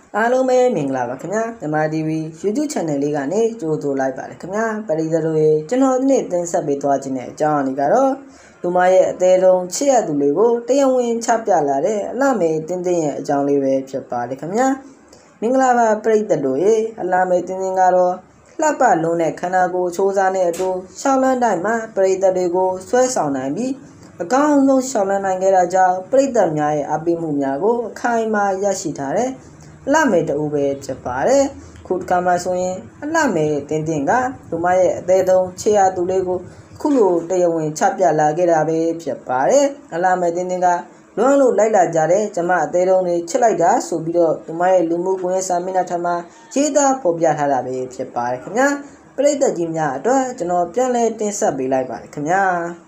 အားလုံးပဲမင်္ဂလာပါခင်ဗျာမြန်မာ TV YouTube Channel လေးကနေကြိုဆိုလိုက်ပါတယ်ခင်ဗျာပရိသတ်တို့ရေကျွန်တော်ဒီနေ့တင်ဆက်ပေးသွားခြင်းတဲ့အကြောင်းအရာကတော့လူမရဲ့အသေးဆုံးချစ်ရသူလေးကိုတရားဝင်ချပြလာတဲ့အလှမေတင်းတင်းရဲ့အကြောင်းလေးပဲဖြစ်ပါတယ်ခင်ဗျာမင်္ဂလာပါပရိသတ်တို့ရေအလှမေတင်းတင်းကတော့လှပလုံးတဲ့ခန္ဓာကိုယ်ချိုးစားတဲ့အတူရှောင်းလန်းတိုင်းမှာပရိသတ်တွေကိုဆွဲဆောင်နိုင်ပြီးအကောင်းဆုံးရှောင်းလန်းနိုင်ခဲ့တာကြောင့်ပရိသတ်များရဲ့အပိမှုများကိုအခိုင်အမာရရှိထားတဲ့အလှမေတူပဲဖြစ်ပါတယ်ခုတစ်ခါမှဆိုရင်အလှမေတင်းတင်းကလူမရဲ့အသေးဆုံးချစ်ရသူလေးကိုခုလိုတရားဝင်ချပြလာခဲ့တာပဲဖြစ်ပါတယ်အလှမေတင်းတင်းကလွမ်းလို့လိုက်လာကြတဲ့ကျမအသေးဆုံးတွေချစ်လိုက်တာဆိုပြီးတော့လူမရဲ့လူမှုကွန်ရက်စာမျက်နှာထမှာရေးသားဖော်ပြထားတာပဲဖြစ်ပါတယ်ခင်ဗျာပရိသတ်ကြီးများအတွက်ကျွန်တော်ပြန်လည်တင်ဆက်ပေးလိုက်ပါတယ်ခင်ဗျာ